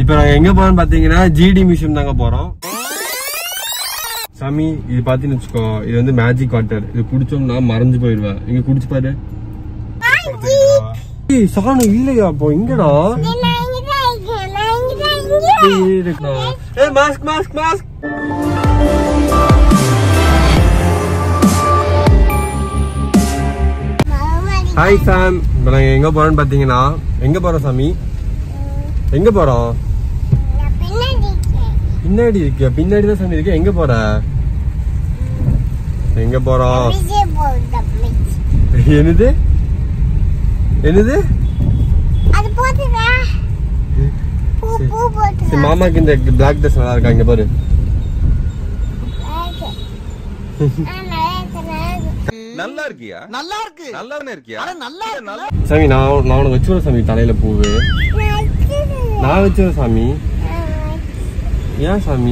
இப்ப நாங்க எங்க போறோம்னு பாத்தீங்கன்னா ஜிடி மியூசியம் தாங்க போறோம். சாமி இது பாத்தீங்கன்னு வச்சுக்கோ, இது வந்து மேஜிக் வாட்டர். இது குடிச்சோம்னா மறைஞ்சு போயிருவேன். இங்க குடிச்சு பாரு. சாணு இல்லையா? அப்போ இங்கடா mask mask mask. Hi Sam. இப்ப நாங்க எங்க போறோம்னு பாத்தீங்கன்னா, எங்க போறோம் சாமி? எங்க போறோம்? பின்னாடி இருக்கியா? பின்னாடி தான் சாமி இருக்கு. எங்க போற? எங்க போறோம்? என்னது என்னது? மாமாக்கு இந்த பிளாக் ட்ரெஸ் நல்லா இருக்கா? இங்க பாரு. நல்லா இருக்கியா? நல்லா இருக்கு. நல்லாவே இருக்கியா? நல்லா சாமி நான் உனக்கு வச்சுறேன் சாமி தலையில பூவு. நான் வச்சுறேன் சாமி. ஏன் சாமி?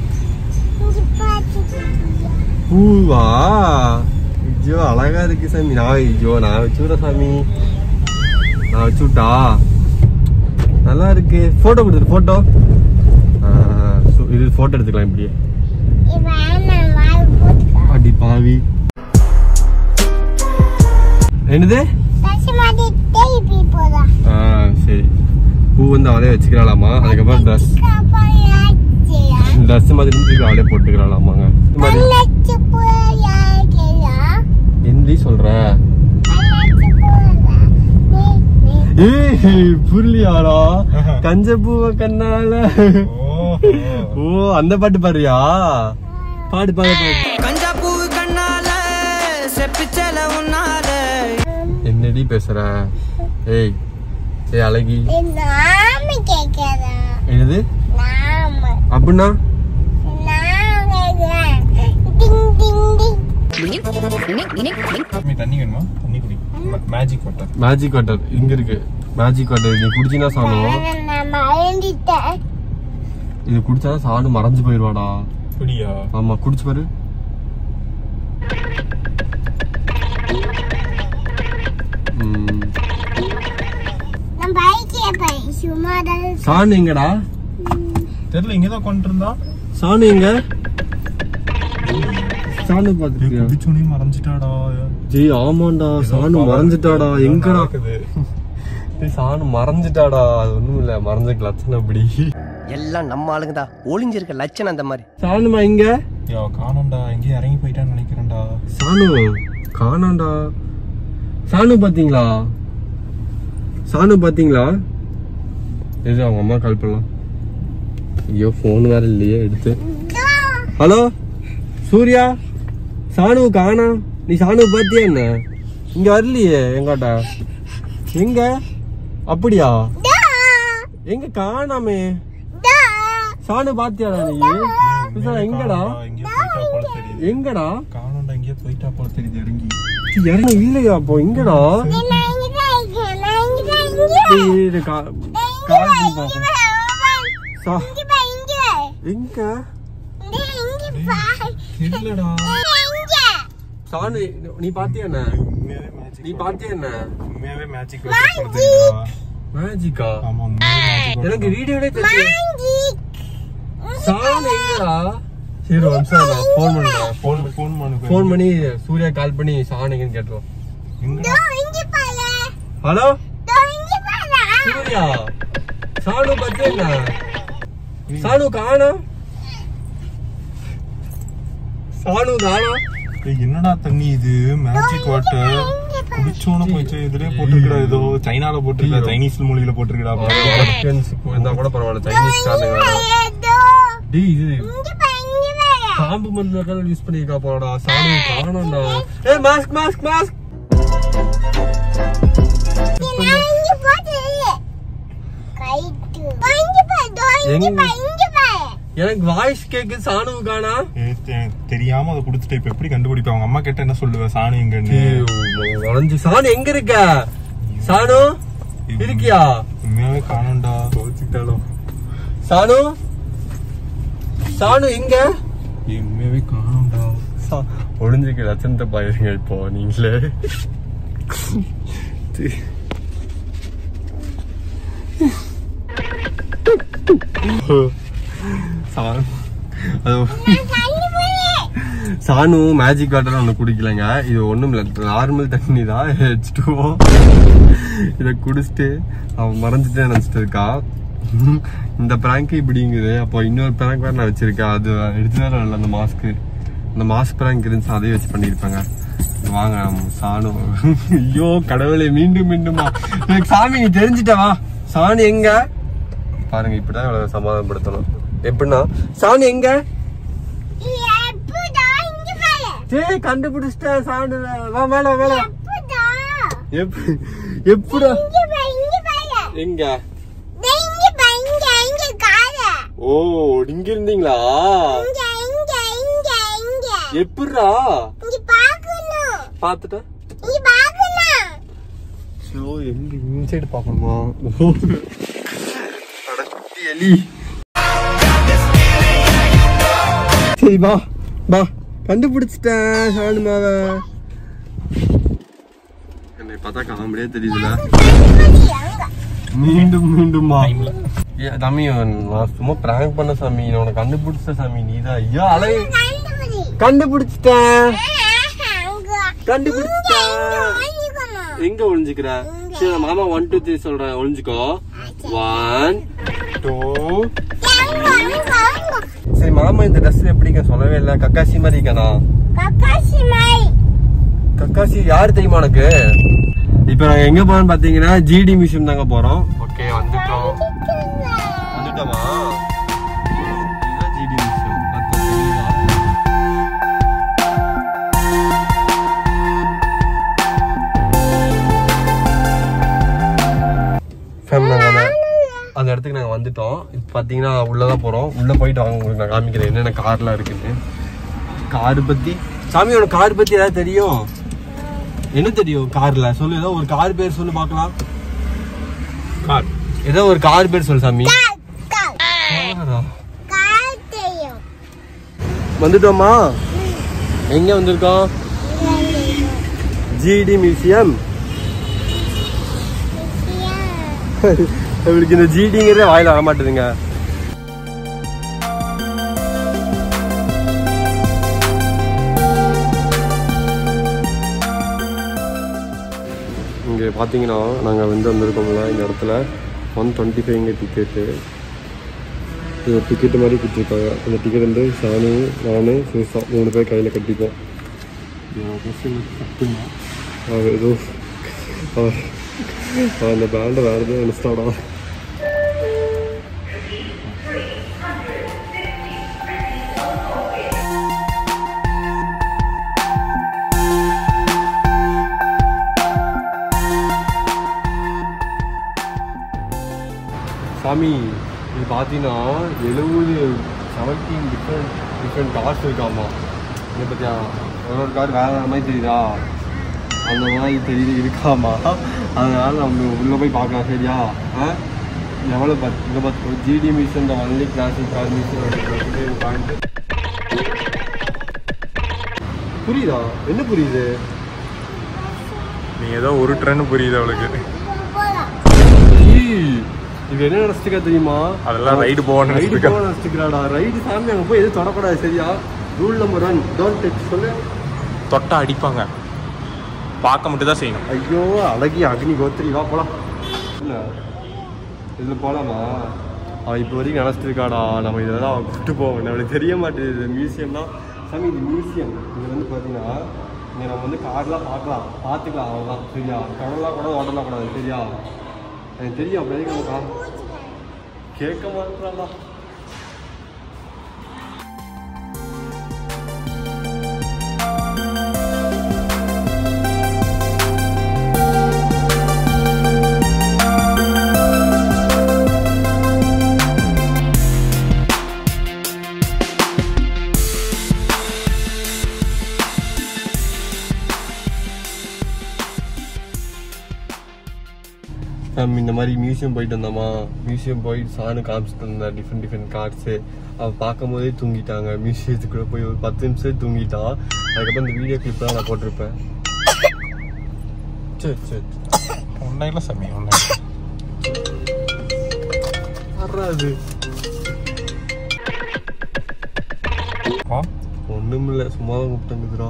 பூவா? ஐயோ அழகா இருக்கு சாமி. நான் வச்சுறேன் சாமி. நான் வச்சுட்டா நல்லா இருக்கு. போட்டோ கொடுத்துரு. போட்டோ இது போட்டோ எடுத்துக்கலாம். இப்படியே அடி பாவி. என்னது? சரி. பூ வந்து அவளே வச்சுக்கிறாளாமா. அதுக்கப்புறம் ட்ரெஸ் மாதிரி அவளே போட்டுக்கிறாளாமாங்க. என்ன சொல்ற? புரியலையாடா? கஞ்ச பூவ கண்ணால. ஓ அந்த பாட்டு பாடுறியா? பாடு பாடு பாடு. கஞ்சா பூவு கண்ணால செப்பிச்சல உன்னால. என்னடி பேசுற? ஏய் ஏய் அழகி. என்னது அப்படின்னா? தண்ணி வேணுமா? தண்ணி குடி. Magic water. மேஜிக் வாட்டர் இங்க இருக்கு. மேஜிக் வாட்டர் இது குடிச்சினா சாணும். இது குடிச்சா சாணு மறைஞ்சு போயிருவாடா. குடியா? ஆமா குடிச்சு பாரு. சாணு எங்கடா? தெரியல. இங்கதான் கொண்டு இருந்தா. சாணு எங்க? சாணு பாத்துட்டியா? குடிச்சோனே மறைஞ்சிட்டாடா. ஜி ஆமாண்டா சாணு மறைஞ்சிட்டாடா. எங்கடா? சாணு மறைஞ்சிட்டாடா. அது ஒண்ணும் இல்ல, மறைஞ்சிருக்க லட்சணம் அப்படி. எல்லாம் நம்ம ஆளுங்கதான். ஒளிஞ்சிருக்க லட்சணம் அந்த மாதிரி. சாணுமா இங்க? காணோம்டா. எங்கேயும் இறங்கி போயிட்டான்னு நினைக்கிறேன்டா. சாணு காணோம்டா. சாணு பாத்தீங்களா? சாணு பாத்தீங்களா? இது அவங்க அம்மா கால் பண்ணலாம். ஐயோ போன் வேற இல்லையே எடுத்து. ஹலோ சூர்யா, சாணு காணா. நீ சாணு பாத்தியா? என்ன இங்க வரலையே எங்காட்டா? எங்க? அப்படியா? எங்க காணாமே? சாணு பாத்தியாடா நீ? எங்கடா? எங்கடா? காணோம்டா. எங்கேயோ போயிட்டா போல தெரியுது. இறங்கி இறங்கி இல்லையா? அப்போ எங்கடா? எங்க இல்லடா. சாணு நீ பாத்தியா? என்ன நீ பாத்தியா? என்ன உண்மையாவே மேஜிக் வாட்டர். மேஜிக்கா? ஆமா எனக்கு வீடியோவே தெரியும். சாணு எங்கடா? சரி வம்சா நான் போன் பண்றேன். போன் பண்ணி சூர்யா கால் பண்ணி சாணு எங்கன்னு கேட்டுருவோம். ஹலோ சூர்யா, சாணு பாத்தியா? என்ன சாணு காணா? சாணு காணா? என்னடா தண்ணி இது? Magic water. குடிச்சோன்னு போயிடுச்சு. இதுலயே போட்டுருக்கா. ஏதோ சைனால போட்டுருக்கா. சைனீஸ் மொழியில போட்டுருக்கா. இருந்தா கூட பரவாயில்ல. சைனீஸ் காரணங்க. இது பாம்பு மருந்து யூஸ் பண்ணிருக்கா போடா. சாணு காணோம்டா. ஏய் மாஸ்க் மாஸ்க் மாஸ்க். எனக்கு வாய்ஸ் கேக்கு. சாணு காணா? தெரியாம அதை குடுத்துட்டு இப்ப எப்படி கண்டுபிடிப்பேன்? அவங்க அம்மா கேட்ட என்ன சொல்லுவேன்? சாணு எங்கன்னு. சாணு எங்க இருக்க? சாணு இருக்கியா? உண்மையாவே காணோம்டா. சாணு சாணு எங்க? உண்மையாவே காணோம்டா. ஒளிஞ்சிருக்க லட்சணத்தை பாருங்க இப்போ நீங்களே. சானு மேஜிக் வாட்டர் ஒண்ணு குடிக்கலங்க. இது ஒண்ணும் இல்ல, நார்மல் தண்ணி தான், H2O. இத குடிச்சிட்டு அவன் மறைஞ்சிட்டே நினைச்சிட்டு இருக்கா. இந்த பிராங்க் இப்படிங்குது. அப்போ இன்னொரு பிராங்க் வேற நான் வச்சிருக்கேன், அது எடுத்துதான் இல்லை. அந்த மாஸ்க் பிராங்க் இருந்துச்சு, அதையும் வச்சு பண்ணிருப்பாங்க. வாங்க சானு. ஐயோ கடவுளே, மீண்டும் மீண்டுமா எனக்கு சாமி நீ தெரிஞ்சுட்டவா? சாணி எங்க பாருங்க, இப்படிதான் இவ்வளவு சமாதானப்படுத்தணும். எப்படின்னா சாணி எங்க கண்டுபிடிச்சிட்டேன். சாணி வா மேல மேல. எப்படா எங்க? ஓ இங்க இருந்தீங்களா? எப்படா பாத்துட்டா? எங்க இன்சைடு பாக்கணுமா? எலி. சரி வா வா, கண்டுபிடிச்சிட்டேன் சாணுமாவ. என்னை பார்த்தா காமெடியே தெரியுதுல. மீண்டும் மீண்டுமா? தம்பி நான் சும்மா பிராங்க் பண்ண சாமி, உனக்கு கண்டுபிடிச்ச சாமி நீதான். ஐயா அலை கண்டுபிடிச்சிட்டேன். எங்க ஒளிஞ்சுக்கிற? சரி மாமா 1 2 3 சொல்றேன், ஒளிஞ்சுக்கோ. 1 2. சரி மாமா இந்த ட்ரெஸ் எப்படிங்க சொல்லவே இல்ல, கக்காசி மாதிரி இருக்கனா? கக்காசி யாரு தெரியுமா உனக்கு? இப்ப நாங்க எங்க போறோம்னு பாத்தீங்கன்னா ஜிடி மியூசியம் தாங்க போறோம். ஓகே வந்துட்டோமா? ஜிடி மியூசியம் அந்த இடத்துக்கு நாங்க வந்துட்டோம். இப்ப பாத்தீங்கன்னா உள்ளதான் போறோம். உள்ள போயிட்டு வாங்க, உங்களுக்கு நான் காமிக்கிறேன் என்னென்ன கார்லாம் இருக்குன்னு. கார் பத்தி சாமி, உனக்கு கார் பத்தி ஏதாவது தெரியும்? என்ன தெரியும் கார்ல? சொல்லு, ஏதோ ஒரு கார் பேர் சொல்லு பாக்கலாம். கார் ஏதோ ஒரு கார் பேர் சொல்லு சாமி. வந்துட்டோமா? எங்க வந்திருக்கோம்? GD museum. இவளுக்கு இந்த ஜிடிங்கிறதே வாயில வர மாட்டேதுங்க. இங்கே பார்த்தீங்கன்னா நாங்கள் வந்திருக்கோம்ல இந்த இடத்துல 125 டிக்கெட்டு. இது டிக்கெட்டு மாதிரி கொடுத்துருக்காங்க. அந்த டிக்கெட் வந்து சாணி, நான், சுசா 3 பேர் கையில் கட்டிப்போம். ஏதோ அந்த பேண்டை வேறு எதுவும் நினைச்சிட்டாடா. சாமி இது பார்த்தீங்கன்னா 17 டிஃப்ரெண்ட் கார்ஸ் இருக்காமா. இதை பற்றியா ஒரு கார் வேறு மாதிரி தெரியுதா? அந்த மாதிரி தெரியுது இருக்காமா. அதனால் நம்ம உள்ளே போய் பார்க்கலாம். சரியா? எவ்வளோ பார்த்து இங்கே பார்த்து ஜிடி மியூசியம் இந்த only classic car museum point. புரியுதா? என்ன புரியுது? நீ ஏதோ ஒரு ட்ரெண்ட் புரியுது அவளுக்கு. இது என்ன நினைச்சிருக்கா தெரியுமா? அதெல்லாம் ரைடு போவான்னு நினைச்சிருக்காடா. ரைடு சாமி அங்கே போய் எதுவும் தொடக்கூடாது. சரியா? Rule number 1 don't touch. சொல்லு. தொட்டா அடிப்பாங்க, பார்க்க மட்டும் தான் செய்யணும். ஐயோ அழகி அக்னி கோத்திரி, வா போலாம். இல்லை இதில் போகலாமா? அவள் இப்போ வரைக்கும் நினச்சிட்டு இருக்காடா. நம்ம இதெல்லாம் அவள் கூப்பிட்டு போவோம். நம்மளுக்கு தெரிய மாட்டேது. மியூசியம் தான் சாமி, இது மியூசியம். இது வந்து பார்த்தீங்கன்னா இங்கே நம்ம கார்லாம் பார்த்துக்கலாம் அவ்வளோதான். சரியா? கடலாம் கூடாது, ஓட்டலாம் கூடாது. சரியா? எனக்கு தெரியும். அப்படி நம்ம கார் கேட்க மாட்டாங்களா? இந்த மாதிரி மியூசியம் போயிட்டு வந்தோமா. மியூசியம் போயிட்டு சாணு காமிச்சிட்டு இருந்தேன் டிஃப்ரெண்ட் கார்ட்ஸு. அவள் பார்க்கும் போதே தூங்கிட்டாங்க. மியூசியத்துக்குள்ளே போய் ஒரு 10 நிமிஷம் தூங்கிட்டான். அதுக்கப்புறம் இந்த வீடியோ கிளிப் தான் நான் போட்டிருப்பேன். சரி சரி ஒன்றும் இல்லை சாமி, ஒன்றும் யாரா அது ஒண்ணும் இல்ல சும்மா தான் கூப்பிட்டுங்குதுரா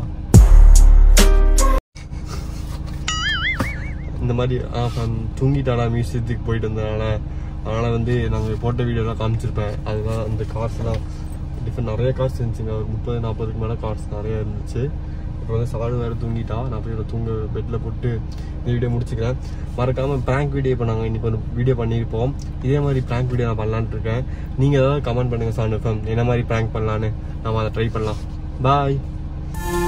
இந்த மாதிரி தூங்கிட்டாடா மியூசியத்துக்கு போயிட்டு வந்ததுனால அதனால வந்து நாங்கள் போட்ட வீடியோலாம் காமிச்சிருப்பேன் அதுதான் அந்த கார்ஸ்லாம் டிஃப்ரெண்ட் நிறைய கார்ஸ் இருந்துச்சுங்க ஒரு 30-40க்கு மேலே கார்ஸ் நிறைய இருந்துச்சு இப்போ வந்து சாடு வேறு தூங்கிட்டா நான் போய் தூங்க பெட்டில் போட்டு இந்த வீடியோ முடிச்சுக்கிறேன் மறக்காமல் ப்ராங்க் வீடியோ இப்போ நாங்கள் இன்னைக்கு ஒரு வீடியோ பண்ணியிருப்போம் இதே மாதிரி ப்ராங்க் வீடியோ நான் பண்ணலான்ட்டு இருக்கேன் நீங்கள் ஏதாவது கமெண்ட் பண்ணுங்கள் சான் எஃப்எம் என்ன மாதிரி ப்ராங்க் பண்ணலான்னு நம்ம அதை ட்ரை பண்ணலாம் பாய்